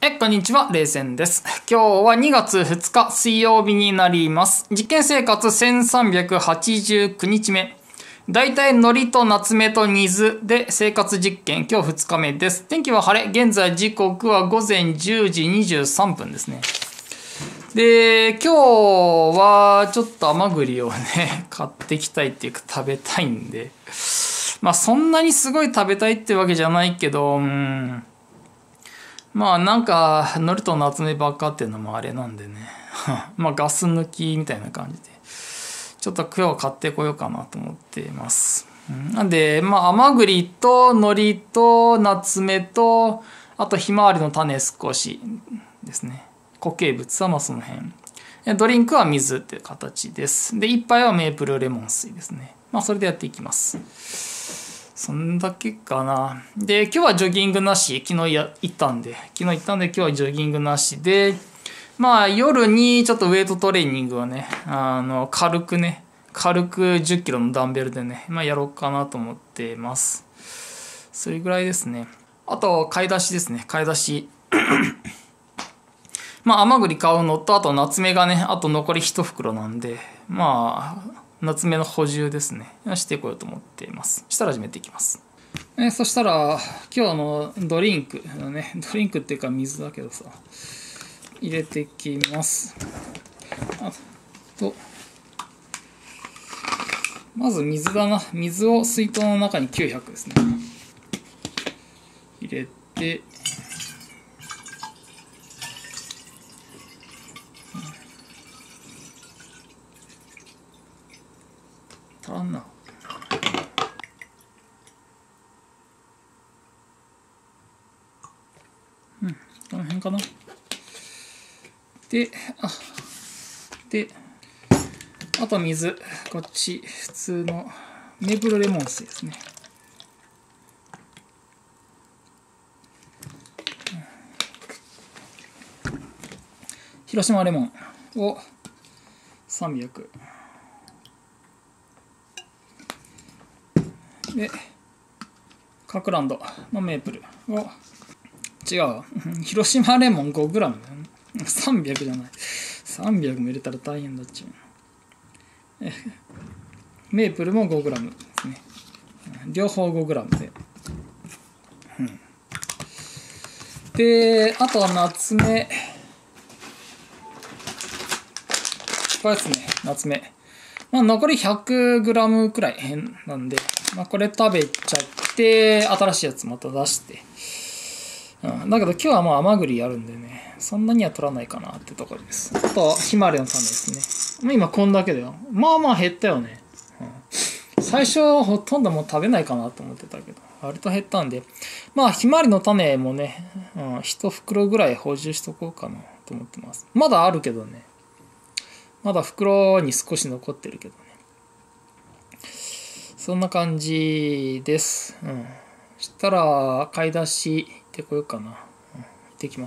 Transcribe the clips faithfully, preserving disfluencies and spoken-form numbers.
え、こんにちは、れいせんです。今日はにがつふつか水曜日になります。実験生活せんさんびゃくはちじゅうくにちめ。だいたい海苔と夏目と水で生活実験、今日ふつかめです。天気は晴れ。現在時刻はごぜんじゅうじにじゅうさんぷんですね。で、今日はちょっと甘栗をね、買ってきたいっていうか食べたいんで。まあそんなにすごい食べたいってわけじゃないけど、うん。まあなんか、海苔と夏目ばっかっていうのもあれなんでね。まあガス抜きみたいな感じで。ちょっと今日買ってこようかなと思っています。なんで、まあ甘栗と海苔と夏目と、あとひまわりの種少しですね。固形物はまあその辺。ドリンクは水っていう形です。で、一杯はメープルレモン水ですね。まあそれでやっていきます。そんだけかな。で、今日はジョギングなし。昨日や行ったんで。昨日行ったんで今日はジョギングなしで、まあ夜にちょっとウェイトトレーニングをね、あの、軽くね、軽くじゅっキロのダンベルでね、まあやろうかなと思っています。それぐらいですね。あと、買い出しですね。買い出し。まあ甘栗買うのと、あと夏目がね、あと残りいちふくろなんで、まあ、夏目の補充ですね。してこようと思っています。したら始めていきます。えそしたら、今日のドリンクのね、ドリンクっていうか水だけどさ、入れていきます。あと、まず水だな。水を水筒の中にきゅうひゃくですね。入れて、足らんな。うん、この辺かな。で、あ、で、あと水、こっち、普通のメープルレモン水ですね。広島レモンをさんびゃく。で、カクランドのメープルを、違うわ。広島レモン ごグラム だよね。さんびゃくじゃない。さんびゃくも入れたら大変だっちゅう。メープルも ごグラム ですね。両方 ごグラム で。うん、で、あとは夏目。これですね、夏目。まあ、残り ひゃくグラム くらいなんで、まあ、これ食べちゃって、新しいやつまた出して。うん、だけど今日はもう甘栗やるんでね、そんなには取らないかなってところです。あと、ひまわりの種ですね。今こんだけだよ。まあまあ減ったよね。うん、最初ほとんどもう食べないかなと思ってたけど、割と減ったんで、まあひまわりの種もね、うん、いち袋ぐらい補充しとこうかなと思ってます。まだあるけどね。まだ袋に少し残ってるけどね。そんな感じです。うん。そしたら、買い出し行ってこようかな。うん、行ってきます。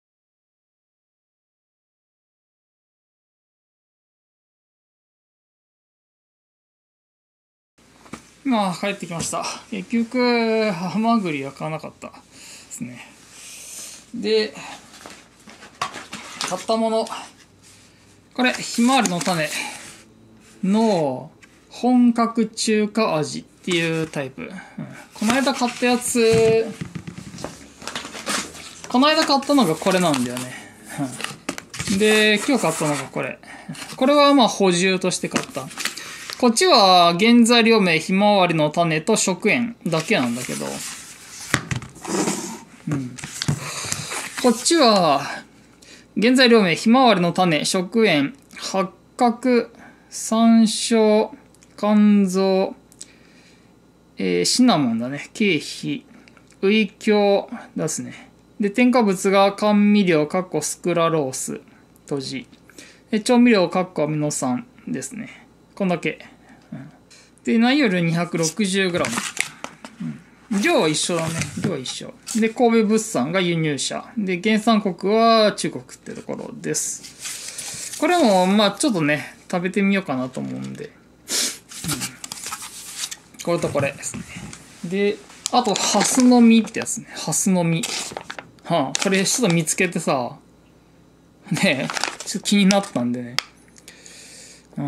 今、帰ってきました。結局、ハマグリは買わなかったですね。で、買ったもの。これ、ひまわりの種の本格中華味っていうタイプ。うん、この間買ったやつ、この間買ったのがこれなんだよね。うん、で、今日買ったのがこれ。これはまあ補充として買った。こっちは原材料名ひまわりの種と食塩だけなんだけど。うん、こっちは原材料名ひまわりの種、食塩、八角、山椒、肝臓、えー、シナモンだね。経費、ウイキョウですね。で、添加物が甘味料、かっこスクラロース、閉じ。調味料、かっこアミノ酸ですね。こんだけ。うん、で、内容量 にひゃくろくじゅうグラム。うん、量は一緒だね。量は一緒。で、神戸物産が輸入者。で、原産国は中国ってところです。これも、まあちょっとね、食べてみようかなと思うんで。うん、これとこれですね。で、あと、ハスの実ってやつね。ハスの実。 はあ、これちょっと見つけてさ、ねえ、ちょっと気になったんでね。うん。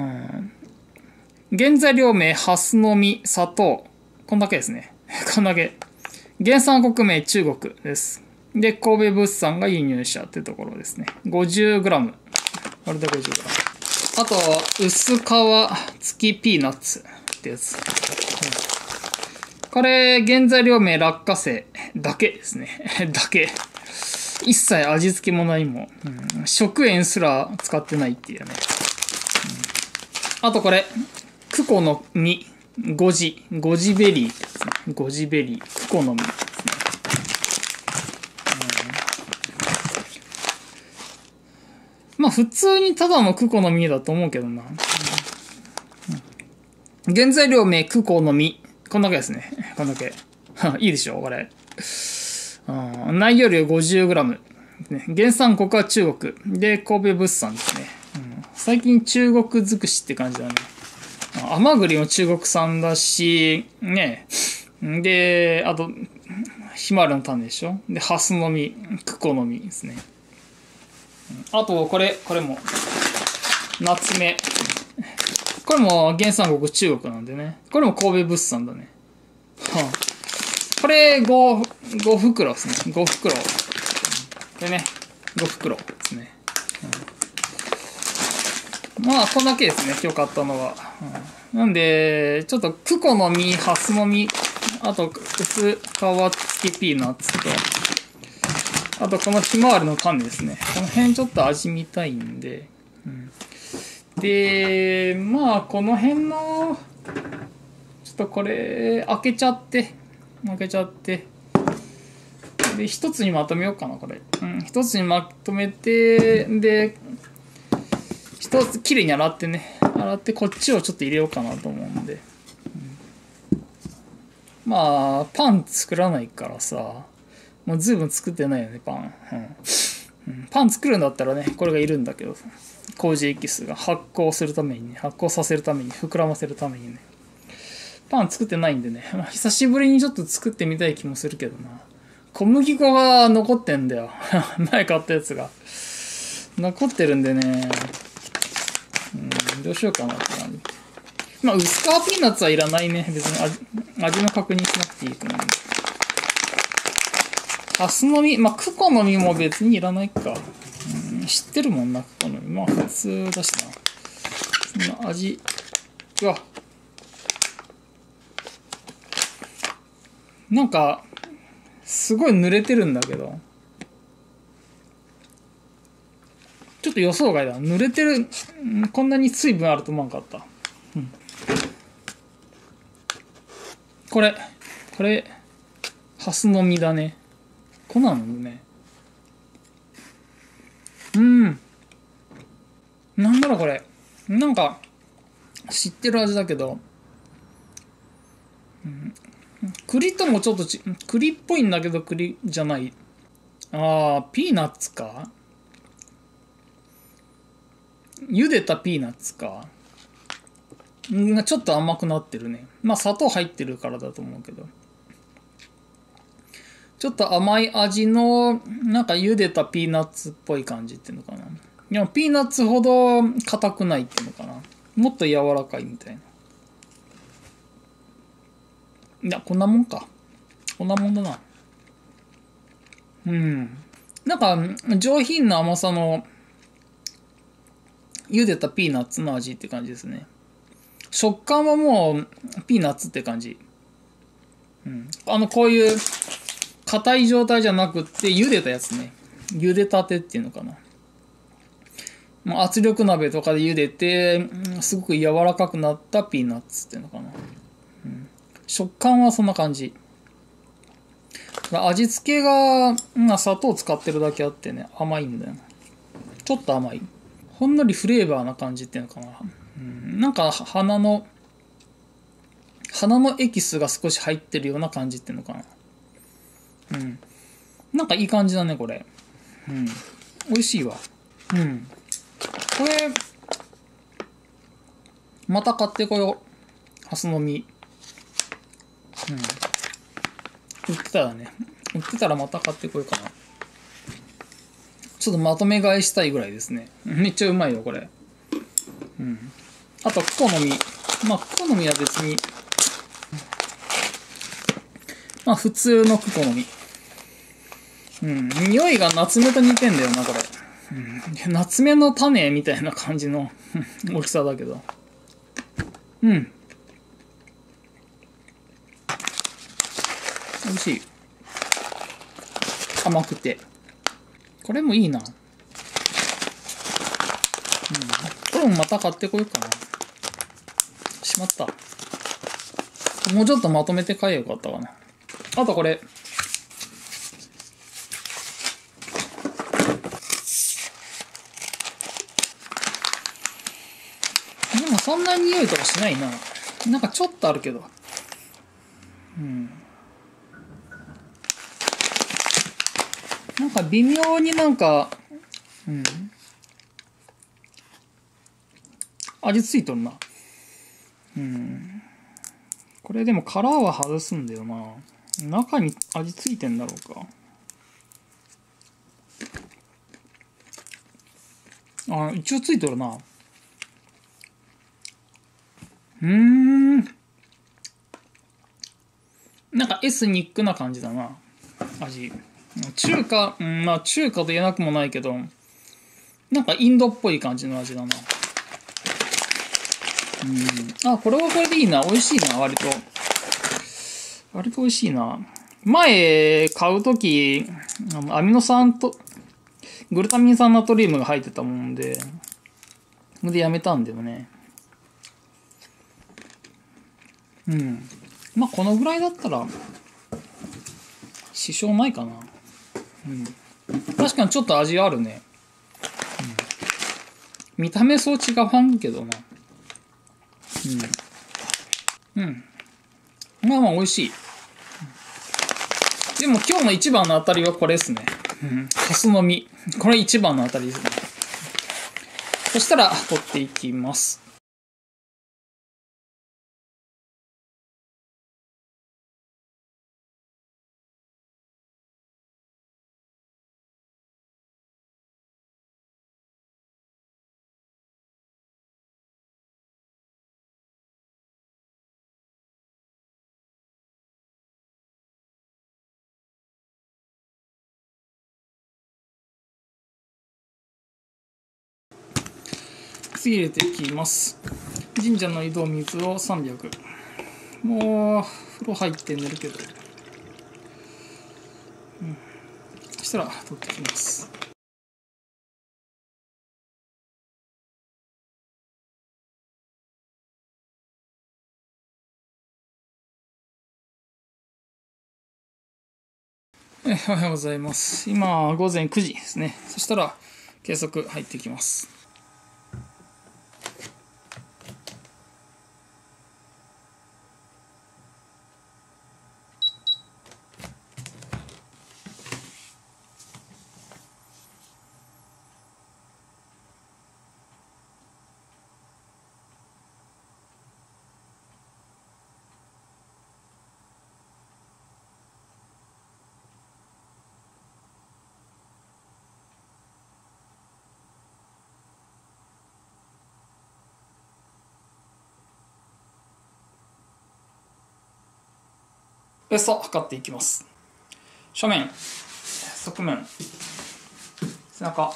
原材料名、ハスの実、砂糖。こんだけですね。こんだけ。原産国名、中国です。で、神戸物産が輸入者ってところですね。ごじゅうグラム。これで ごじゅうグラム。あと、薄皮付きピーナッツってやつ。これ、原材料名、落花生だけですね。だけ。一切味付けも何も、うん。食塩すら使ってないっていうね。うん、あとこれ、クコの実。ゴジ。ゴジベリーってやつね。ゴジベリー。クコの実ですね。うん、まあ普通にただのクコの実だと思うけどな。うん、原材料名、クコの実。こんだけですね。こんだけ。いいでしょこれ。うん、内容量 ごじゅうグラム。ね、原産国は中国。で、神戸物産ですね。うん、最近中国尽くしって感じだね。甘栗も中国産だし、ね。で、あと、ひまわりの種でしょ。で、ハスの実、クコの実ですね。あと、これ、これも、夏目。これも原産国中国なんでね。これも神戸物産だね。はあ、これご、ご袋ですね。ご袋。これね、ご袋ですね。うん、まあ、こんだけですね、今日買ったのは。うん、なんで、ちょっと、クコの実、ハスの実、あと、薄皮付きピーナッツと、あと、このひまわりの種ですね。この辺ちょっと味見たいんで。うん、で、まあ、この辺の、ちょっとこれ、開けちゃって、開けちゃって、で、一つにまとめようかな、これ。うん、一つにまとめて、で、一つきれいに洗ってね、洗ってこっちをちょっと入れようかなと思うんで。うん、まあ、パン作らないからさ、もう随分作ってないよね、パン。うん、パン作るんだったらね、これがいるんだけど、麹エキスが発酵するためにね、発酵させるために、膨らませるためにね。パン作ってないんでね、まあ、久しぶりにちょっと作ってみたい気もするけどな。小麦粉が残ってんだよ。前買ったやつが。残ってるんでね、うん、どうしようかなって感じ。まあ、薄皮ピーナッツはいらないね。別に 味, 味の確認しなくていいと思う。ハスの実、まあ、クコの実も別にいらないか。うん、知ってるもんな、クコの実。まあ、普通だしな。そんな味、うわ。なんか、すごい濡れてるんだけど。ちょっと予想外だ。濡れてる、こんなに水分あると思わなかった。うん、これ、これ、ハスの実だね。粉なのね。うん。なんだろこれ。なんか、知ってる味だけど、うん、栗ともちょっとち、栗っぽいんだけど栗じゃない。ああ、ピーナッツか。茹でたピーナッツか。んちょっと甘くなってるね。まあ砂糖入ってるからだと思うけど。ちょっと甘い味の、なんか茹でたピーナッツっぽい感じっていうのかな。でもピーナッツほど硬くないっていうのかな。もっと柔らかいみたいな。いや、こんなもんか。こんなもんだな。うん。なんか、上品な甘さの、茹でたピーナッツの味って感じですね。食感はもう、ピーナッツって感じ。うん。あの、こういう、硬い状態じゃなくって、茹でたやつね。茹でたてっていうのかな。もう圧力鍋とかで茹でて、すごく柔らかくなったピーナッツっていうのかな。うん、食感はそんな感じ。味付けが、まあ、砂糖使ってるだけあってね、甘いんだよ。ちょっと甘い。ほんのりフレーバーな感じっていうのかな。うん、なんか鼻の、鼻のエキスが少し入ってるような感じっていうのかな。うん。なんかいい感じだね、これ。うん。美味しいわ。うん。これ、また買ってこよう。ハスの実。うん。売ってたらね。売ってたらまた買ってこようかな。 ちょっとまとめ買いしたいぐらいですね。めっちゃうまいよ、これ。うん。あと、好み。まあ、好みは別に、まあ、普通の好み。うん。匂いが夏目と似てんだよな、これ。うん。夏目の種みたいな感じの大きさだけど。うん。美味しい。甘くて。これもいいな。うん。これもまた買ってこようかな。しまった。もうちょっとまとめて買えばよかったかな。あとこれ。でもそんなに匂いとかしないな。なんかちょっとあるけど。うん。なんか微妙になんか、うん。味ついとるな。うん。これでも殻は外すんだよな。中に味ついてんだろうか。あ、一応ついとるな。うーん。なんかエスニックな感じだな。味。中華、うん、まあ中華と言えなくもないけど、なんかインドっぽい感じの味だな。うん。あ、これはこれでいいな。美味しいな、割と。割と美味しいな。前買うとき、アミノ酸と、グルタミン酸ナトリウムが入ってたもんで、でやめたんだよね。うん。まあこのぐらいだったら、支障ないかな。うん。確かにちょっと味あるね。うん、見た目そう違わんけどな。うん。うん。まあまあ美味しい。でも今日の一番の当たりはこれですね。うん。ハスの実。これ一番の当たりですね。そしたら取っていきます。次入れていきます。神社の井戸水をさんびゃく。もう風呂入って寝るけど、うん、そしたら取ってきます。えおはようございます。今午前くじですね。そしたら計測入ってきます。ウエスト測っていきます。正面、側面、背中、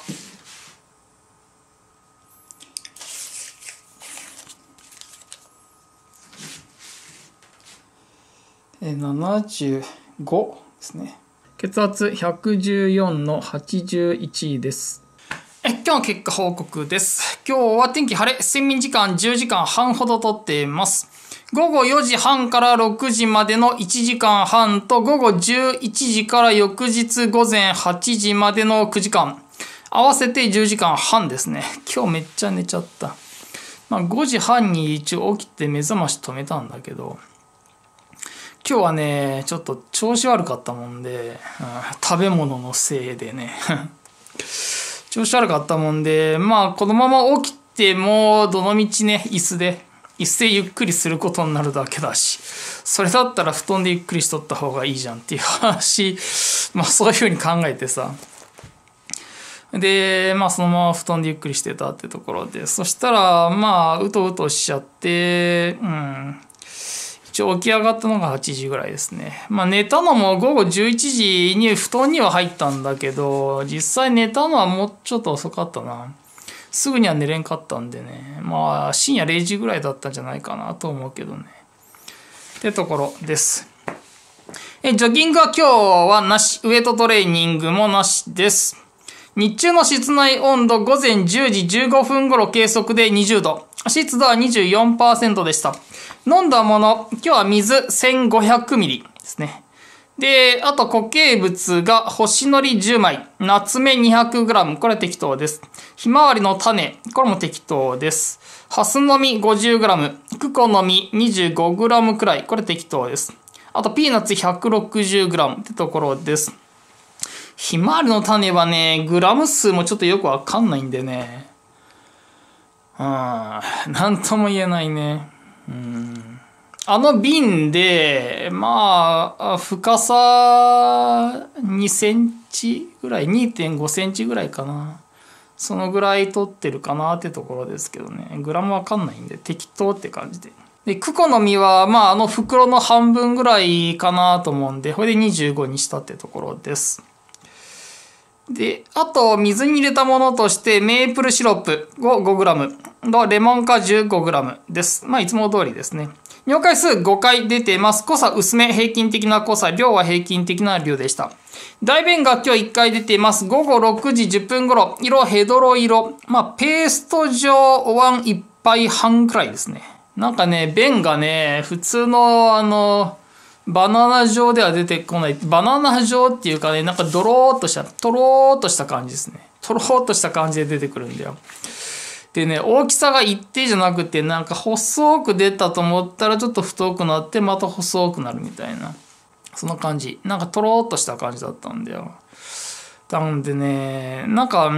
ななじゅうごですね。血圧ひゃくじゅうよんのはちじゅういちです。え今日の結果報告です。今日は天気晴れ、睡眠時間じゅうじかんはんほどとっています。ごごよじはんからろくじまでのいちじかんはんと、ごごじゅういちじから翌日午前はちじまでのくじかん。合わせてじゅうじかんはんですね。今日めっちゃ寝ちゃった。まあごじはんに一応起きて目覚まし止めたんだけど、今日はね、ちょっと調子悪かったもんで、うん、食べ物のせいでね。調子悪かったもんで、まあこのまま起きても、どのみちね、椅子で、椅子でゆっくりすることになるだけだし、それだったら布団でゆっくりしとった方がいいじゃんっていう話、まあそういうふうに考えてさ、 で、まあそのまま布団でゆっくりしてたってところで、そしたら、まあ、うとうとしちゃって、うん。一応起き上がったのがはちじぐらいですね。まあ寝たのも午後じゅういちじに布団には入ったんだけど、実際寝たのはもうちょっと遅かったな。すぐには寝れんかったんでね。まあ深夜れいじぐらいだったんじゃないかなと思うけどね。ってところです。え、ジョギングは今日はなし。ウエイトトレーニングもなしです。日中の室内温度午前じゅうじじゅうごふん頃計測でにじゅうど。湿度は にじゅうよんパーセント でした。飲んだもの、今日は水せんごひゃくミリですね。で、あと固形物が星のりじゅうまい、ナツメ にひゃくグラム、これ適当です。ひまわりの種、これも適当です。ハスの実 ごじゅうグラム、クコの実 にじゅうごグラム くらい、これ適当です。あとピーナッツ ひゃくろくじゅうグラム ってところです。ひまわりの種はね、グラム数もちょっとよくわかんないんでね。うん、なんとも言えないね。うん、あの瓶で、まあ、深さにセンチぐらい、にてんごセンチぐらいかな。そのぐらい取ってるかなってところですけどね。グラムわかんないんで、適当って感じで。で、クコの実は、まあ、あの袋の半分ぐらいかなと思うんで、これでにじゅうごにしたってところです。で、あと、水に入れたものとして、メープルシロップを ごグラム、レモン果汁 ごグラム です。まあ、いつも通りですね。尿回数ごかい出てます。濃さ薄め、平均的な濃さ、量は平均的な量でした。大便が今日いっかい出ています。午後ろくじじゅっぷん頃、色ヘドロ色。まあ、ペースト状お椀いっぱいはんくらいですね。なんかね、便がね、普通のあの、バナナ状では出てこない。バナナ状っていうかね、なんかドローっとした、トローっとした感じですね。トローっとした感じで出てくるんだよ。でね、大きさが一定じゃなくて、なんか細く出たと思ったらちょっと太くなって、また細くなるみたいな。そんな感じ。なんかトローっとした感じだったんだよ。なんでね、なんか、うん、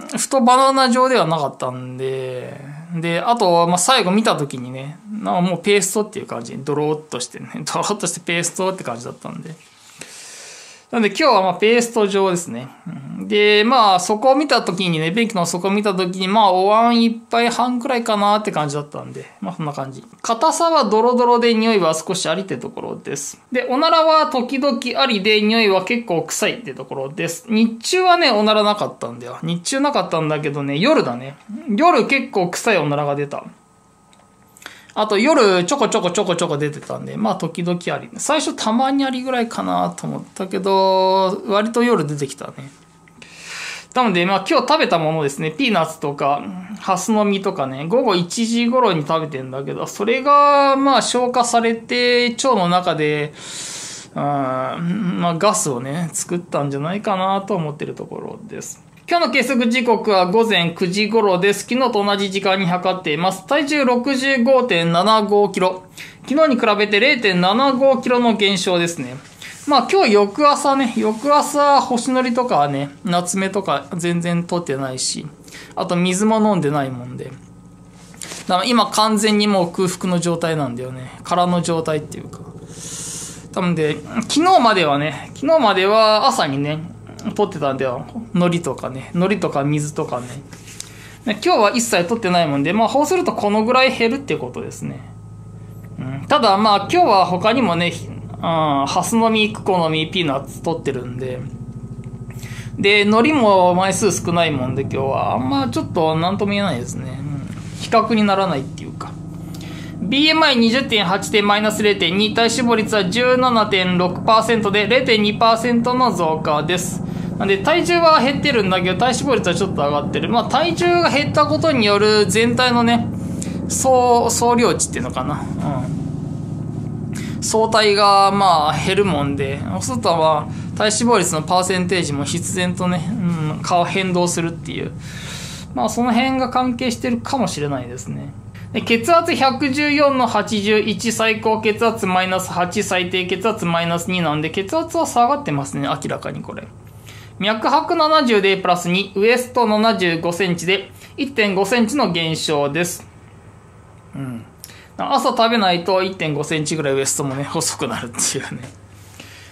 太バナナ状ではなかったんで、で、あと、まあ、最後見た時にね、なんかもうペーストっていう感じにドローっとしてね、ドローっとしてペーストって感じだったんで。なんで今日はまあペースト状ですね。で、まあそこを見た時にね、便器の底を見た時に、まあお椀一杯半くらいかなって感じだったんで、まあそんな感じ。硬さはドロドロで匂いは少しありってところです。で、おならは時々ありで匂いは結構臭いってところです。日中はね、おならなかったんだよ。日中なかったんだけどね、夜だね。夜結構臭いおならが出た。あと夜ちょこちょこちょこちょこ出てたんで、まあ時々あり。最初たまにありぐらいかなと思ったけど、割と夜出てきたね。なので、まあ今日食べたものですね、ピーナッツとか、ハスの実とかね、午後いちじ頃に食べてんだけど、それがまあ消化されて腸の中で、あまあガスをね、作ったんじゃないかなと思ってるところです。今日の計測時刻はごぜんくじ頃です。昨日と同じ時間に測っています。体重 ろくじゅうごてんななごキロ。昨日に比べて れいてんななごキロの減少ですね。まあ今日翌朝ね、翌朝星のりとかはね、夏目とか全然取ってないし、あと水も飲んでないもんで。だから今完全にもう空腹の状態なんだよね。空の状態っていうか。多分で、昨日まではね、昨日までは朝にね、取ってたんだよ。海苔とかね。海苔とか水とかね。今日は一切取ってないもんで、まあ、そうするとこのぐらい減るってことですね。うん、ただ、まあ、今日は他にもね、うん、ハスの実、クコの実、ピーナッツ取ってるんで。で、海苔も枚数少ないもんで、今日は。あんまちょっと何とも言えないですね。うん、比較にならないっていうか。ビーエムアイにじゅってんはち でマイナス れいてんに、体脂肪率は じゅうななてんろくパーセント で れいてんにパーセント の増加です。なんで体重は減ってるんだけど体脂肪率はちょっと上がってる。まあ体重が減ったことによる全体のね、総、総量値っていうのかな。うん。相対がまあ減るもんで、そうするとまあ体脂肪率のパーセンテージも必然とね、うん、変動するっていう。まあその辺が関係してるかもしれないですね。血圧ひゃくじゅうよんのはちじゅういち、最高血圧マイナスはち、最低血圧マイナスになんで、血圧は下がってますね、明らかにこれ。脈拍ななじゅうでプラスに、ウエストななじゅうごセンチで いってんごセンチの減少です。うん。朝食べないと いってんごセンチぐらいウエストもね、細くなるっていうね。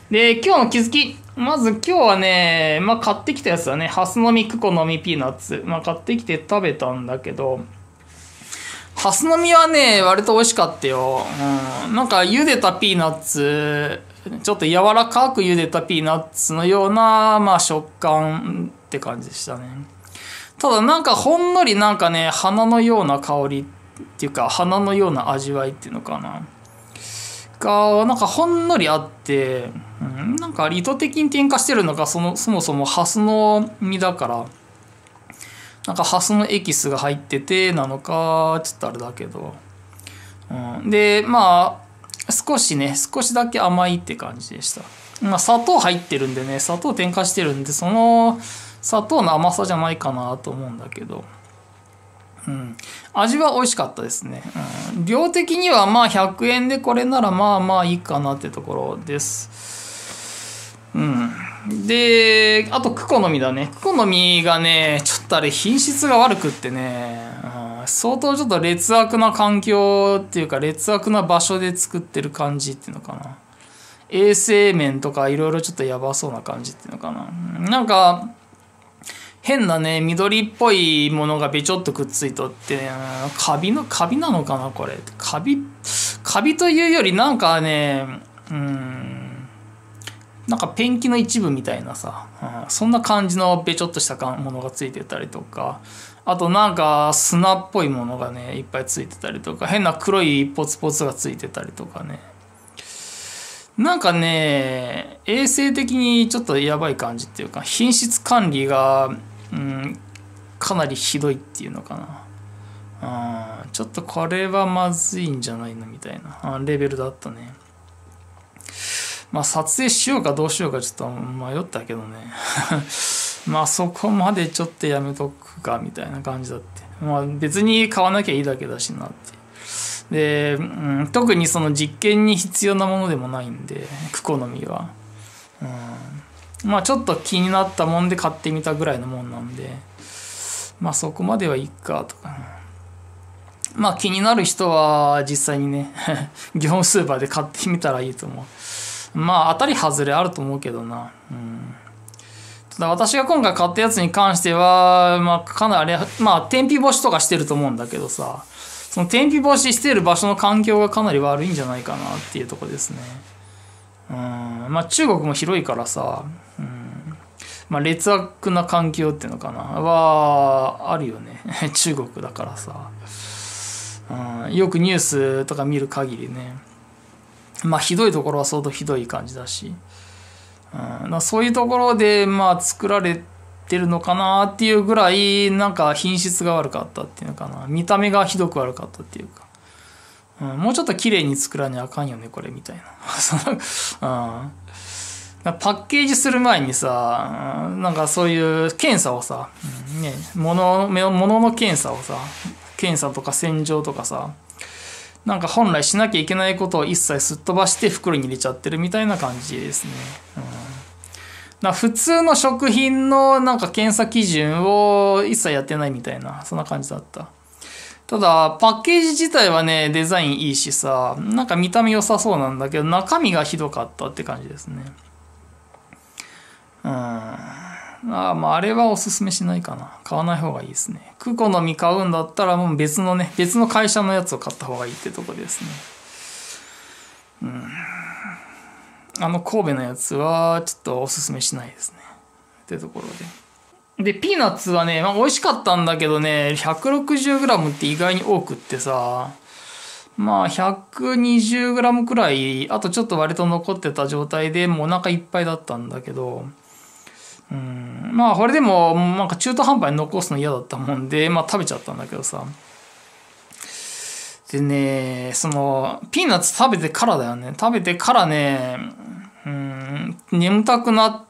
で、今日の気づき。まず今日はね、まあ買ってきたやつだね。ハスの実、クコの実、ピーナッツ。まあ買ってきて食べたんだけど、ハスの実はね、割と美味しかったよ。うん。なんか茹でたピーナッツ、ちょっと柔らかく茹でたピーナッツのような、まあ食感って感じでしたね。ただなんかほんのりなんかね、花のような香りっていうか、花のような味わいっていうのかな。が、なんかほんのりあって、うん、なんか意図的に添加してるのがその、そもそもハスの実だから、なんかハスのエキスが入っててなのか、ちょっとあれだけど。うん、で、まあ、少しね、少しだけ甘いって感じでした。まあ、砂糖入ってるんでね、砂糖添加してるんで、その砂糖の甘さじゃないかなと思うんだけど。うん、味は美味しかったですね、うん、量的にはまあひゃくえんでこれならまあまあいいかなってところです、うん、であとクコの実だね。クコの実がねちょっとあれ品質が悪くってね、うん、相当ちょっと劣悪な環境っていうか劣悪な場所で作ってる感じっていうのかな。衛生面とかいろいろちょっとやばそうな感じっていうのかな。なんか変なね、緑っぽいものがべちょっとくっついとって、カビの、カビなのかなこれ。カビ、カビというよりなんかね、うん、なんかペンキの一部みたいなさ、うん、そんな感じのべちょっとしたものがついてたりとか、あとなんか砂っぽいものがね、いっぱいついてたりとか、変な黒いポツポツがついてたりとかね。なんかね、衛生的にちょっとやばい感じっていうか、品質管理が、うん、かなりひどいっていうのかな。うん、ちょっとこれはまずいんじゃないのみたいなレベルだったね。まあ撮影しようかどうしようかちょっと迷ったけどね。まあそこまでちょっとやめとくかみたいな感じだって。まあ別に買わなきゃいいだけだしなって。で、うん、特にその実験に必要なものでもないんで、クコの実は。うんまあちょっと気になったもんで買ってみたぐらいのもんなんで、まあそこまではいいかとか。まあ気になる人は実際にね、業務スーパーで買ってみたらいいと思う。まあ当たり外れあると思うけどな。うん、ただ私が今回買ったやつに関しては、まあかなり、まあ天日干しとかしてると思うんだけどさ、その天日干ししてる場所の環境がかなり悪いんじゃないかなっていうとこですね。うんまあ中国も広いからさ、うんまあ、劣悪な環境っていうのかなはあるよね中国だからさ、うん、よくニュースとか見る限りね、まあひどいところは相当ひどい感じだし、うん、そういうところでまあ作られてるのかなっていうぐらいなんか品質が悪かったっていうのかな、見た目がひどく悪かったっていうか、うん、もうちょっと綺麗に作らにゃあかんよねこれみたいな、うん、パッケージする前にさなんかそういう検査をさ、うんね、物の物の検査をさ検査とか洗浄とかさなんか本来しなきゃいけないことを一切すっ飛ばして袋に入れちゃってるみたいな感じですね、うん、だ普通の食品のなんか検査基準を一切やってないみたいなそんな感じだった。ただ、パッケージ自体はね、デザインいいしさ、なんか見た目良さそうなんだけど、中身がひどかったって感じですね。うん。ああ、まあ、あれはおすすめしないかな。買わない方がいいですね。クコの実買うんだったら、もう別のね、別の会社のやつを買った方がいいってとこですね。うん。あの、神戸のやつは、ちょっとおすすめしないですね。ってところで。で、ピーナッツはね、まあ、美味しかったんだけどね、ひゃくろくじゅうグラム って意外に多くってさ、まあ、ひゃくにじゅうグラム くらい、あとちょっと割と残ってた状態でもうお腹いっぱいだったんだけど、うん、まあ、これでも、なんか中途半端に残すの嫌だったもんで、まあ食べちゃったんだけどさ。でね、その、ピーナッツ食べてからだよね。食べてからね、うん、眠たくなって、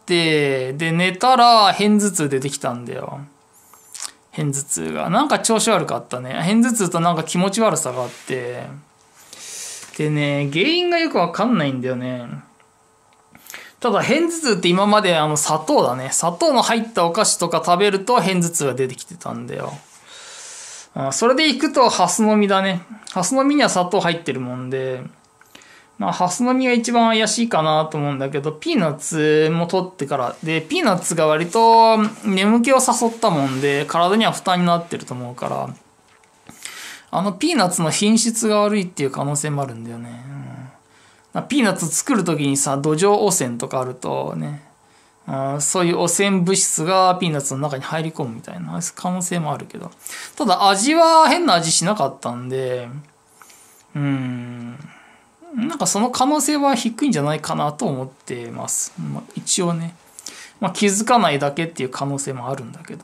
で、寝たら片頭痛出てきたんだよ。片頭痛が。なんか調子悪かったね。片頭痛となんか気持ち悪さがあって。でね、原因がよくわかんないんだよね。ただ、片頭痛って今まであの砂糖だね。砂糖の入ったお菓子とか食べると片頭痛が出てきてたんだよ。それでいくとハスの実だね。ハスの実には砂糖入ってるもんで、 まあ、ハスの実が一番怪しいかなと思うんだけど、ピーナッツも取ってから、で、ピーナッツが割と眠気を誘ったもんで、体には負担になってると思うから、あのピーナッツの品質が悪いっていう可能性もあるんだよね。うん、ピーナッツ作る時にさ、土壌汚染とかあるとね、うん、そういう汚染物質がピーナッツの中に入り込むみたいな可能性もあるけど、ただ味は変な味しなかったんで、うん、なんかその可能性は低いんじゃないかなと思ってます。まあ、一応ね、まあ、気づかないだけっていう可能性もあるんだけど。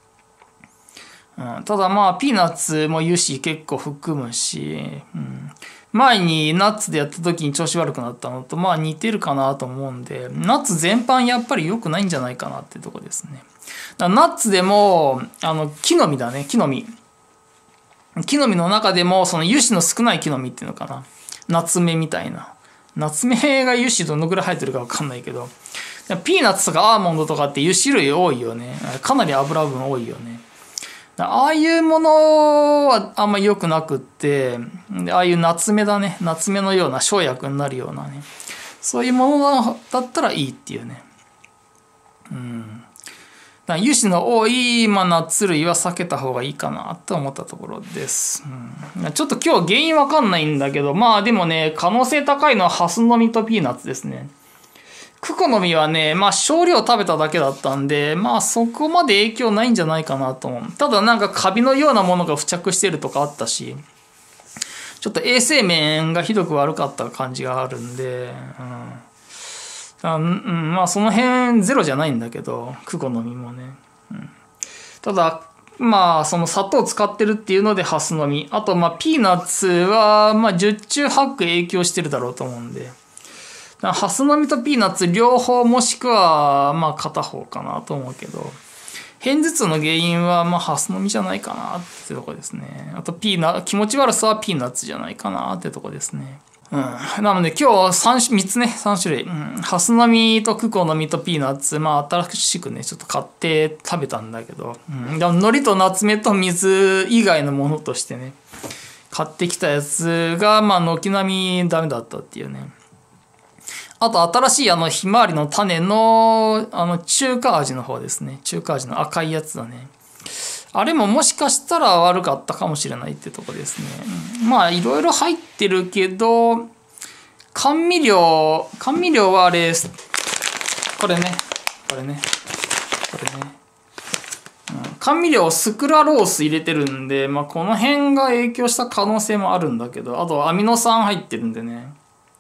うん、ただまあピーナッツも油脂結構含むし、うん、前にナッツでやった時に調子悪くなったのとまあ似てるかなと思うんで、ナッツ全般やっぱり良くないんじゃないかなってとこですね。だナッツでもあの木の実だね、木の実。木の実の中でもその油脂の少ない木の実っていうのかな。ナツメみたいな。ナツメが油脂どのぐらい入ってるか分かんないけど、ピーナッツとかアーモンドとかって油脂類多いよね。かなり油分多いよね。ああいうものはあんまり良くなくって、ああいうナツメだね。ナツメのような生薬になるようなね。そういうものだったらいいっていうね。うん。だ油脂の多い、まあ、ナッツ類は避けた方がいいかなと思ったところです。うん、ちょっと今日原因わかんないんだけど、まあでもね、可能性高いのはハスの実とピーナッツですね。クコの実はね、まあ少量食べただけだったんで、まあそこまで影響ないんじゃないかなと思う。ただなんかカビのようなものが付着してるとかあったし、ちょっと衛生面がひどく悪かった感じがあるんで、うん、あうん、まあその辺ゼロじゃないんだけど、クコの実もね。うん、ただ、まあその砂糖使ってるっていうのでハスの実。あとまあピーナッツはまあ十中八九影響してるだろうと思うんで。ハスの実とピーナッツ両方もしくはまあ片方かなと思うけど、片頭痛の原因はまあハスの実じゃないかなってとこですね。あとピーナ気持ち悪さはピーナッツじゃないかなってとこですね。うん、なので今日 3, みっつねさん種類、うん、ハスの実とクコの実とピーナッツ、まあ新しくねちょっと買って食べたんだけど、うん、でも海苔とナツメと水以外のものとしてね買ってきたやつがまあ軒並みダメだったっていうね。あと新しいあのひまわりの種のあの中華味の方ですね。中華味の赤いやつだね。あれももしかしたら悪かったかもしれないってとこですね。うん、まあいろいろ入ってるけど、甘味料、甘味料はあれ、これね、これね、これね。うん、甘味料スクラロース入れてるんで、まあこの辺が影響した可能性もあるんだけど、あとアミノ酸入ってるんでね。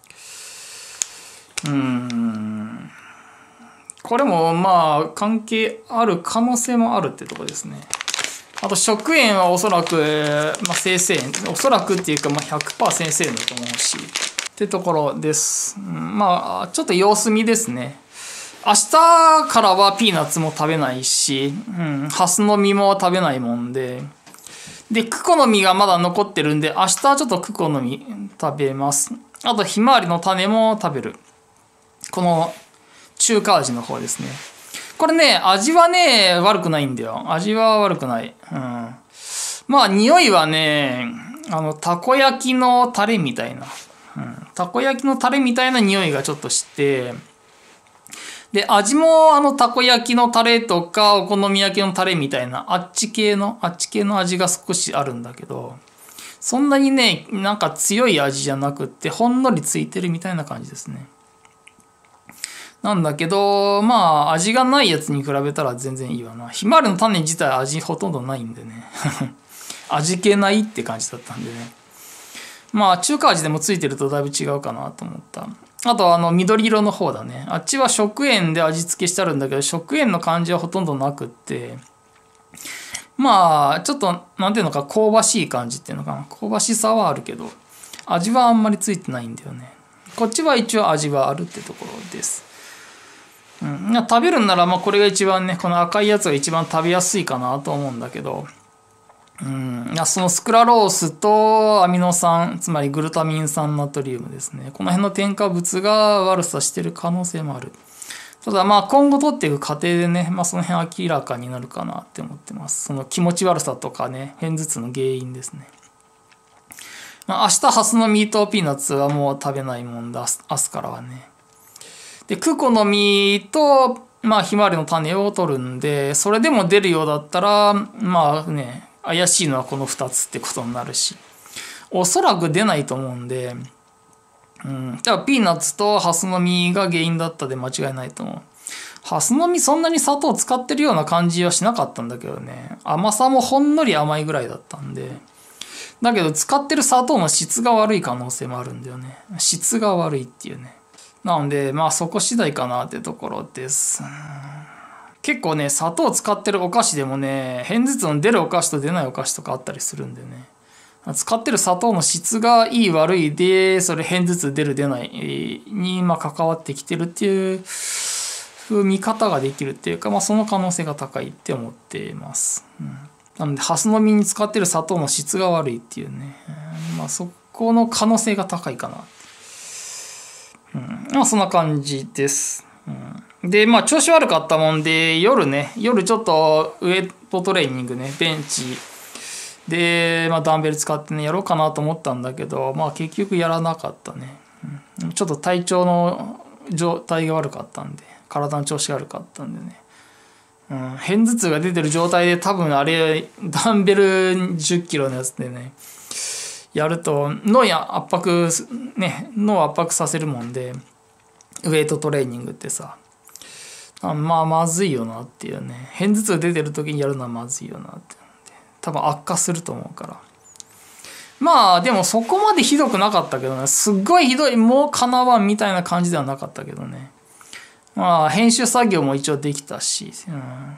うーんこれもまあ関係ある可能性もあるってとこですね。あと食塩はおそらく、まあ、生成塩おそらくっていうか、まあ、ひゃくパーセント 生成塩だと思うしってところです、うん、まあちょっと様子見ですね。明日からはピーナッツも食べないし、うん、ハスの実も食べないもんででクコの実がまだ残ってるんで明日はちょっとクコの実食べます。あとひまわりの種も食べる。この中華味の方ですね。これね、味はね、悪くないんだよ。味は悪くない。うん。まあ、匂いはね、あの、たこ焼きのタレみたいな。うん。たこ焼きのタレみたいな匂いがちょっとして、で、味もあの、たこ焼きのタレとか、お好み焼きのタレみたいな、あっち系の、あっち系の味が少しあるんだけど、そんなにね、なんか強い味じゃなくって、ほんのりついてるみたいな感じですね。なんだけど、まあ、味がないやつに比べたら全然いいわな。ひまわりの種自体味ほとんどないんでね。味気ないって感じだったんでね。まあ、中華味でもついてるとだいぶ違うかなと思った。あと、あの、緑色の方だね。あっちは食塩で味付けしてあるんだけど、食塩の感じはほとんどなくって、まあ、ちょっと、なんていうのか、香ばしい感じっていうのかな。香ばしさはあるけど、味はあんまりついてないんだよね。こっちは一応味はあるってところです。うん、食べるんならまあこれが一番ねこの赤いやつが一番食べやすいかなと思うんだけど、うん、そのスクラロースとアミノ酸つまりグルタミン酸ナトリウムですね、この辺の添加物が悪さしてる可能性もある。ただまあ今後取っていく過程でね、まあ、その辺明らかになるかなって思ってます。その気持ち悪さとかね片頭痛の原因ですね。 まあ、明日ハスの実とピーナッツはもう食べないもんだ、明日からはね。で、クコの実と、まあ、ひまわりの種を取るんで、それでも出るようだったら、まあね、怪しいのはこのふたつってことになるし、おそらく出ないと思うんで、うん。だからピーナッツとハスの実が原因だったで間違いないと思う。ハスの実そんなに砂糖使ってるような感じはしなかったんだけどね。甘さもほんのり甘いぐらいだったんで。だけど使ってる砂糖の質が悪い可能性もあるんだよね。質が悪いっていうね。なので、まあそこ次第かなってところです。結構ね、砂糖使ってるお菓子でもね、片頭痛の出るお菓子と出ないお菓子とかあったりするんでね。使ってる砂糖の質がいい悪いで、それ片頭痛出る出ないに、まあ、関わってきてるっていう見方ができるっていうか、まあ、その可能性が高いって思っています。うん、なので、ハスの実に使ってる砂糖の質が悪いっていうね、まあ、そこの可能性が高いかな。うん、まあ、そんな感じです。うん、で、まあ、調子悪かったもんで、夜ね、夜ちょっとウエットトレーニングね、ベンチ、で、まあ、ダンベル使ってね、やろうかなと思ったんだけど、まあ結局やらなかったね。うん、ちょっと体調の状態が悪かったんで、体の調子が悪かったんでね。うん、片頭痛が出てる状態で多分あれ、ダンベルじゅっキロのやつでね、やると脳や圧迫、ね、脳を圧迫させるもんで、ウェイトトレーニングってさ、あまあまずいよなっていうね。片頭痛出てる時にやるのはまずいよなって。多分悪化すると思うから。まあでもそこまでひどくなかったけどね。すっごいひどい、もうかなわんみたいな感じではなかったけどね。まあ編集作業も一応できたし、うん、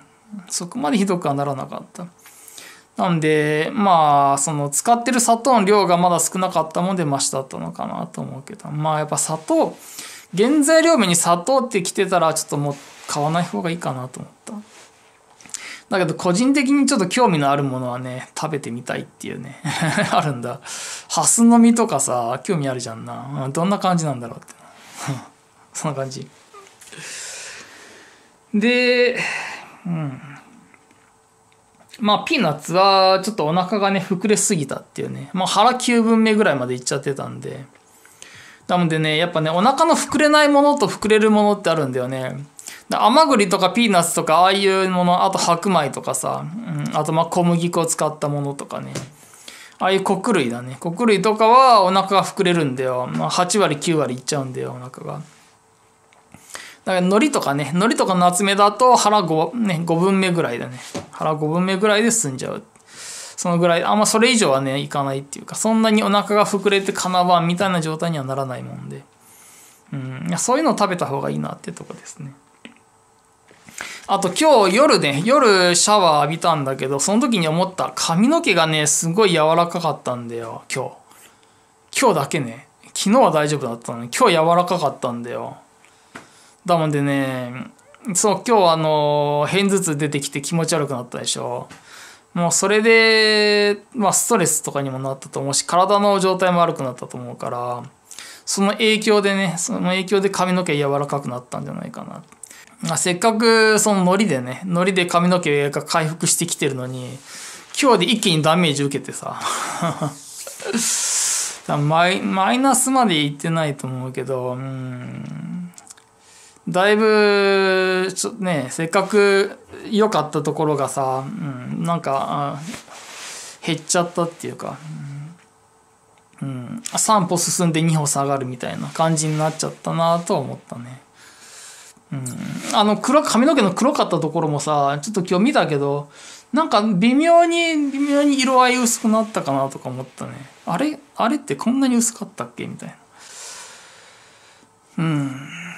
そこまでひどくはならなかった。なんでまあその使ってる砂糖の量がまだ少なかったもんでマシだったのかなと思うけど、まあやっぱ砂糖、原材料名に砂糖ってきてたらちょっともう買わない方がいいかなと思った。だけど個人的にちょっと興味のあるものはね、食べてみたいっていうねあるんだ。ハスの実とかさ、興味あるじゃんな。どんな感じなんだろうってそんな感じで、うん、まあピーナッツはちょっとお腹がね膨れすぎたっていうね、まあ腹きゅうぶんめぐらいまでいっちゃってたんで、なのでね、やっぱね、お腹の膨れないものと膨れるものってあるんだよね。甘栗とかピーナッツとかああいうもの、あと白米とかさ、うん、あとまあ小麦粉を使ったものとかね、ああいう穀類だね、穀類とかはお腹が膨れるんだよ。まあ、はちわりきゅうわりいっちゃうんだよお腹が。だから海苔とかね、海苔とか夏目だと腹 5,、ね、ごぶんめぐらいだね。腹ごぶんめぐらいで済んじゃう。そのぐらい、あんまそれ以上はねいかないっていうか、そんなにお腹が膨れてかなわんみたいな状態にはならないもんで、うん、いやそういうのを食べた方がいいなってとこですね。あと今日夜ね、夜シャワー浴びたんだけど、その時に思った。髪の毛がね、すごい柔らかかったんだよ、今日。今日だけね。昨日は大丈夫だったのに、今日柔らかかったんだよ。だもんでね、そう、今日あの、片頭痛出てきて気持ち悪くなったでしょ。もうそれで、まあストレスとかにもなったと思うし、体の状態も悪くなったと思うから、その影響でね、その影響で髪の毛柔らかくなったんじゃないかな。せっかくそのノリでね、ノリで髪の毛が回復してきてるのに、今日で一気にダメージ受けてさマイ、マイナスまでいってないと思うけど、うん、だいぶちょね、せっかく良かったところがさ、うん、なんか減っちゃったっていうか、うん、さん歩進んでに歩下がるみたいな感じになっちゃったなと思ったね。うん、あの黒髪の毛の黒かったところもさ、ちょっと今日見たけど、なんか微妙に微妙に色合い薄くなったかなとか思ったね。あれあれってこんなに薄かったっけみたいな。うん。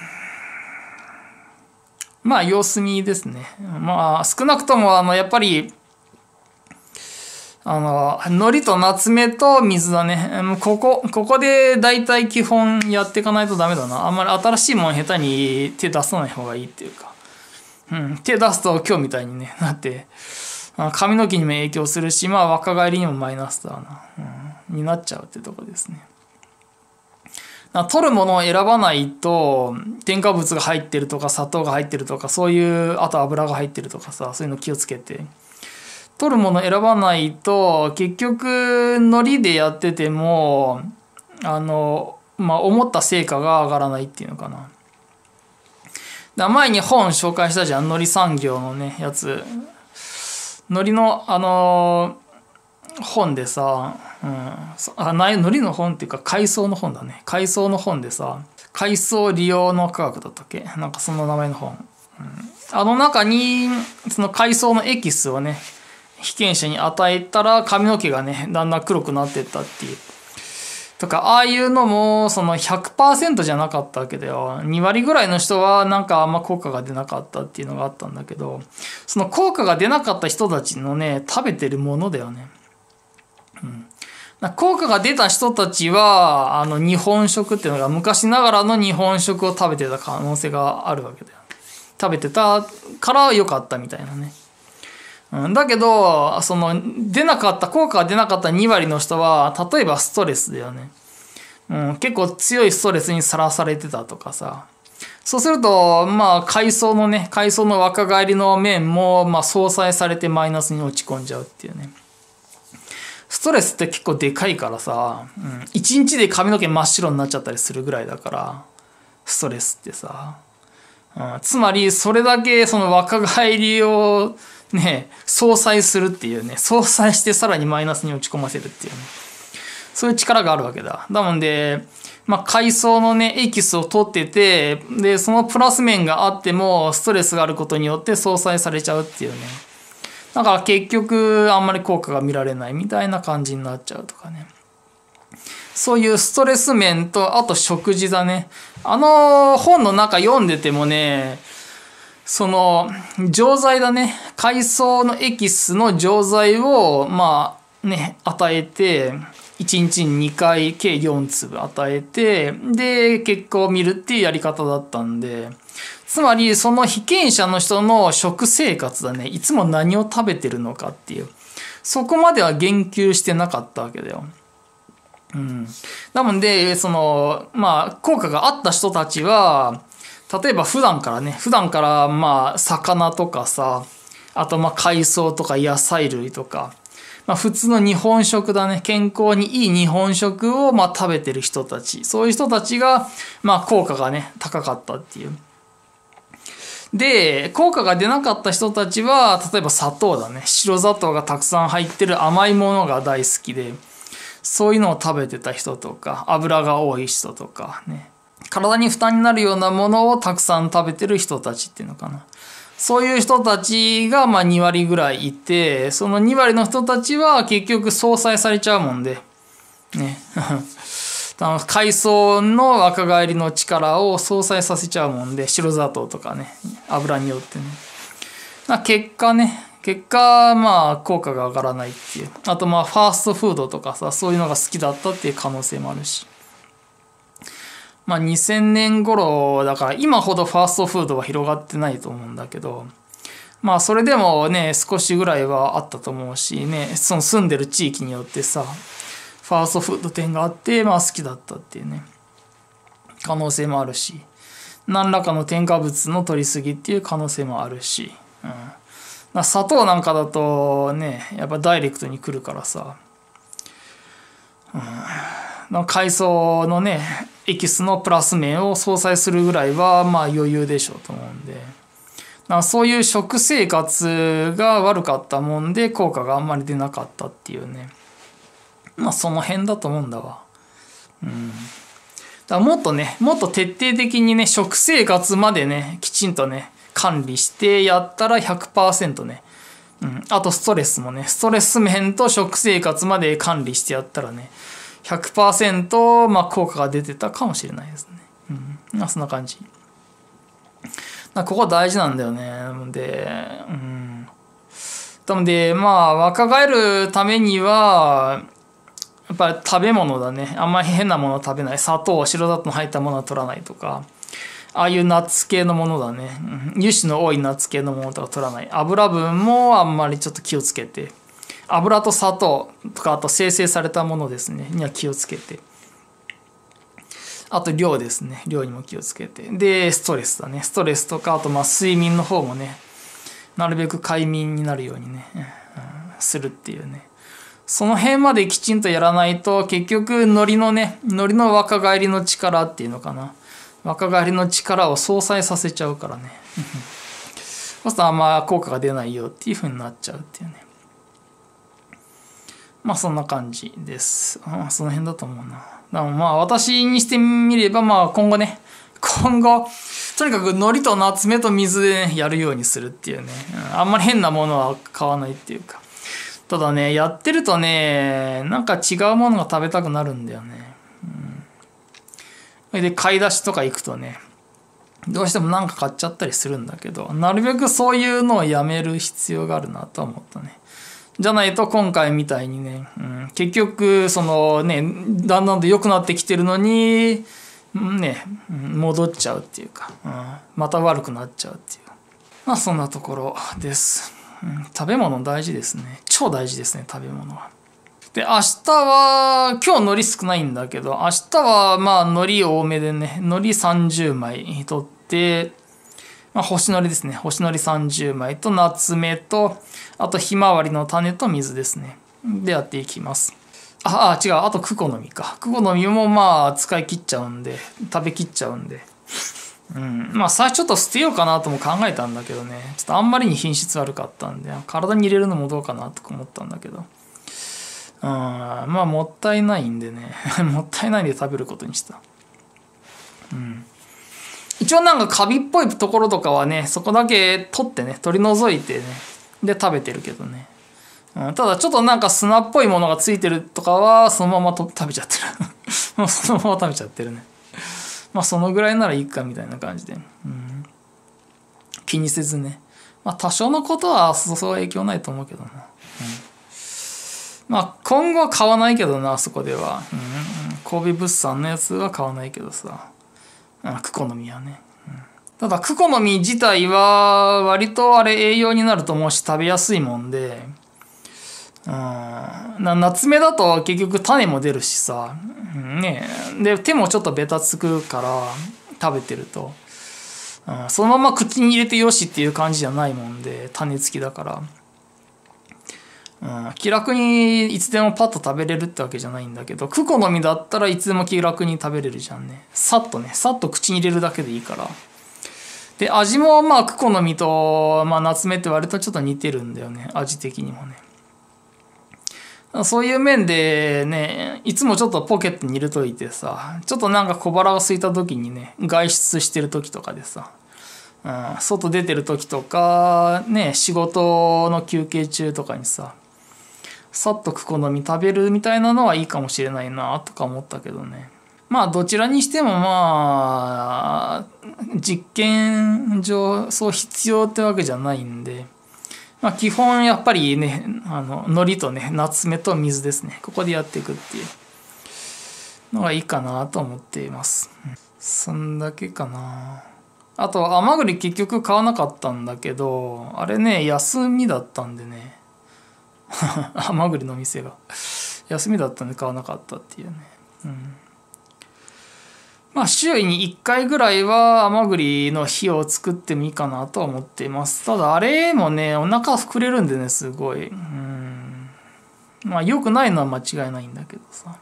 まあ様子見ですね。まあ少なくともあのやっぱりあの海苔と夏目と水だね。ここここでだいたい基本やっていかないとダメだな。あんまり新しいもん下手に手出さない方がいいっていうか、うん、手出すと今日みたいにねなって髪の毛にも影響するし、まあ若返りにもマイナスだな、うん、になっちゃうってとこですね。取るものを選ばないと添加物が入ってるとか砂糖が入ってるとか、そういうあと油が入ってるとかさ、そういうの気をつけて取るもの選ばないと、結局、ノリでやってても、あの、まあ、思った成果が上がらないっていうのかな。だ前に本紹介したじゃん。海苔産業のね、やつ。海苔の、あのー、本でさ、うん、あ、ない、海苔の本っていうか、海藻の本だね。海藻の本でさ、海藻利用の科学だったっけ？なんかその名前の本。うん、あの中に、その海藻のエキスをね、被験者に与えたら髪の毛がね、だんだん黒くなってったっていう。とか、ああいうのも、その ひゃくパーセント じゃなかったわけだよ。に割ぐらいの人はなんかあんま効果が出なかったっていうのがあったんだけど、その効果が出なかった人たちのね、食べてるものだよね。うん。効果が出た人たちは、あの、日本食っていうのが昔ながらの日本食を食べてた可能性があるわけだよ。食べてたから良かったみたいなね。うん、だけど、その、出なかった、効果が出なかったに割の人は、例えばストレスだよね。うん、結構強いストレスにさらされてたとかさ。そうすると、まあ、海藻のね、海藻の若返りの面も、まあ、相殺されてマイナスに落ち込んじゃうっていうね。ストレスって結構でかいからさ、うん、一日で髪の毛真っ白になっちゃったりするぐらいだから、ストレスってさ。うん、つまり、それだけその若返りを、ね、相殺するっていうね、相殺してさらにマイナスに落ち込ませるっていうね。そういう力があるわけだ。だもんで、まあ、海藻のね、エキスを取ってて、で、そのプラス面があっても、ストレスがあることによって相殺されちゃうっていうね。だから結局、あんまり効果が見られないみたいな感じになっちゃうとかね。そういうストレス面と、あと食事だね。あの本の中読んでてもね、その、錠剤だね。海藻のエキスの錠剤を、まあね、与えて、いちにちににかい計よん粒与えて、で、結果を見るっていうやり方だったんで、つまりその被験者の人の食生活だね。いつも何を食べてるのかっていう。そこまでは言及してなかったわけだよ。うん。なので、その、まあ、効果があった人たちは、例えば普段からね、普段からまあ魚とかさ、あとまあ海藻とか野菜類とか、まあ普通の日本食だね、健康にいい日本食をまあ食べてる人たち、そういう人たちがまあ効果がね、高かったっていう。で、効果が出なかった人たちは、例えば砂糖だね、白砂糖がたくさん入ってる甘いものが大好きで、そういうのを食べてた人とか、油が多い人とかね。体に負担になるようなものをたくさん食べてる人たちっていうのかな。そういう人たちがまあに割ぐらいいて、そのに割の人たちは結局相殺されちゃうもんで、ね。海藻の若返りの力を相殺させちゃうもんで、白砂糖とかね、油によってね。結果ね、結果まあ効果が上がらないっていう。あとまあファーストフードとかさ、そういうのが好きだったっていう可能性もあるし。まあにせんねん頃だから今ほどファーストフードは広がってないと思うんだけど、まあそれでもね少しぐらいはあったと思うしね、その住んでる地域によってさ、ファーストフード店があってまあ好きだったっていうね可能性もあるし、何らかの添加物の取りすぎっていう可能性もあるし、うん、砂糖なんかだとねやっぱダイレクトに来るからさ、うん、海藻のねエキスのプラス面を相殺するぐらいはまあ余裕でしょうと思うんで、そういう食生活が悪かったもんで効果があんまり出なかったっていうね、まあその辺だと思うんだわ。うん。だからもっとね、もっと徹底的にね、食生活までね、きちんとね、管理してやったら ひゃくパーセント ね、うん。あとストレスもね、ストレス面と食生活まで管理してやったらね、ひゃくパーセント まあ効果が出てたかもしれないですね。うん。まあそんな感じ。ここ大事なんだよね。で、うん。なので、まあ若返るためには、やっぱり食べ物だね。あんまり変なものを食べない。砂糖、白砂糖の入ったものは取らないとか。ああいうナッツ系のものだね。うん、油脂の多いナッツ系のものとか取らない。油分もあんまりちょっと気をつけて。油と砂糖とかあと精製されたものですねには気をつけて、あと量ですね、量にも気をつけて、でストレスだね、ストレスとかあとまあ睡眠の方もねなるべく快眠になるようにね、うん、 するっていうね。その辺まできちんとやらないと、結局、海苔のね、海苔の若返りの力っていうのかな。若返りの力を相殺させちゃうからね。そうするとあんま効果が出ないよっていう風になっちゃうっていうね。まあそんな感じです。あその辺だと思うな。だからまあ私にしてみればまあ今後ね、今後、とにかく海苔と夏目と水で、ね、やるようにするっていうね、うん。あんまり変なものは買わないっていうか。ただね、やってるとね、なんか違うものが食べたくなるんだよね。うん、で、買い出しとか行くとね、どうしてもなんか買っちゃったりするんだけど、なるべくそういうのをやめる必要があるなと思ったね。じゃないと今回みたいにね、うん、結局、そのね、だんだんと良くなってきてるのに、ね、戻っちゃうっていうか、うん、また悪くなっちゃうっていう。まあそんなところです。うん、食べ物大事ですね。超大事ですね、食べ物は。で、明日は、今日海苔少ないんだけど、明日はまあ海苔多めでね、海苔さんじゅうまい取って、まあ、干し海苔ですね。干し海苔さんじゅうまいと夏目と、あとひまわりの種と水ですね。でやっていきます。あ、あ、違う。あとクコの実か。クコの実もまあ使い切っちゃうんで、食べきっちゃうんで。うん。まあ最初ちょっと捨てようかなとも考えたんだけどね。ちょっとあんまりに品質悪かったんで、体に入れるのもどうかなとか思ったんだけど。うん。まあもったいないんでね。もったいないんで食べることにした。うん。一応なんかカビっぽいところとかはね、そこだけ取ってね、取り除いてね、で食べてるけどね。うん、ただちょっとなんか砂っぽいものがついてるとかはそのままと食べちゃってる。もうそのまま食べちゃってるね。まあそのぐらいならいいかみたいな感じで。うん、気にせずね。まあ多少のことはそう影響ないと思うけどな。うん、まあ今後は買わないけどな、あそこでは。うん、神戸物産のやつは買わないけどさ。クコの実はね、うん、ただクコの実自体は割とあれ栄養になると思うし食べやすいもんで、うん、な夏目だと結局種も出るしさ、うん、ねで手もちょっとベタつくから食べてると、うん、そのまま口に入れてよしっていう感じじゃないもんで種付きだから。うん、気楽にいつでもパッと食べれるってわけじゃないんだけど、クコの実だったらいつでも気楽に食べれるじゃんね。さっとね、さっと口に入れるだけでいいから。で、味もまあクコの実と、まあ、夏目って割とちょっと似てるんだよね。味的にもね。そういう面でね、いつもちょっとポケットに入れといてさ、ちょっとなんか小腹が空いた時にね、外出してる時とかでさ、うん、外出てる時とか、ね、仕事の休憩中とかにさ、さっとクコの実食べるみたいなのはいいかもしれないなとか思ったけどね。まあどちらにしてもまあ実験上そう必要ってわけじゃないんで、まあ基本やっぱりね、あの海苔とね夏目と水ですね。ここでやっていくっていうのがいいかなと思っています。そんだけかな。あと甘栗結局買わなかったんだけど、あれね休みだったんでね。甘栗の店が休みだったんで買わなかったっていうね、うん、まあ週にいっかいぐらいは甘栗の日を作ってもいいかなとは思っています。ただあれもねお腹膨れるんでねすごい、うん、まあ良くないのは間違いないんだけどさ、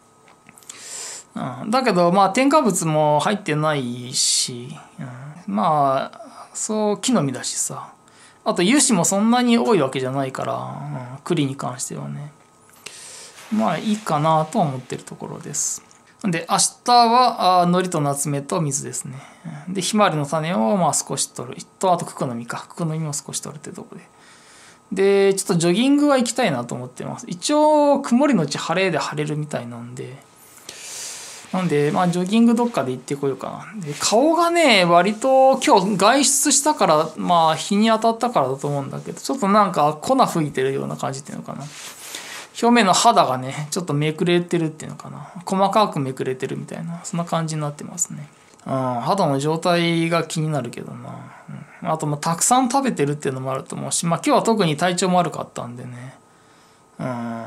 うん、だけどまあ添加物も入ってないし、うん、まあそう木の実だしさ、あと油脂もそんなに多いわけじゃないから、うん、栗に関してはねまあいいかなとは思ってるところです。で明日は海苔と夏目と水ですね。でひまわりの種をまあ少し取ると、あとクコの実かクコの実も少し取るってとこで、でちょっとジョギングは行きたいなと思ってます。一応曇りのうち晴れで晴れるみたいなんで、なんで、まあ、ジョギングどっかで行ってこようかな。で、顔がね、割と今日外出したから、まあ、日に当たったからだと思うんだけど、ちょっとなんか粉吹いてるような感じっていうのかな。表面の肌がね、ちょっとめくれてるっていうのかな。細かくめくれてるみたいな、そんな感じになってますね。うん、肌の状態が気になるけどな。うん、あと、まあ、たくさん食べてるっていうのもあると思うし、まあ、今日は特に体調も悪かったんでね。うん。うん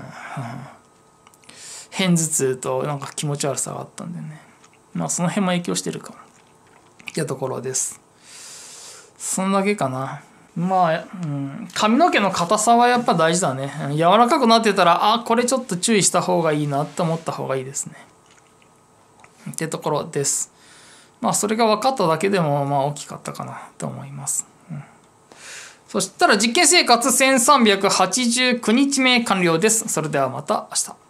片頭痛となんか気持ち悪さがあったんでね、まあその辺も影響してるかもっていうところです。そんだけかな。 まあ、うん、髪の毛の硬さはやっぱ大事だね。柔らかくなってたら、あ、これちょっと注意した方がいいなって思った方がいいですね。ってところです。まあ、それが分かっただけでも、まあ、大きかったかなと思います。うん、そしたら実験生活せんさんびゃくはちじゅうきゅうにちめ完了です。それではまた明日。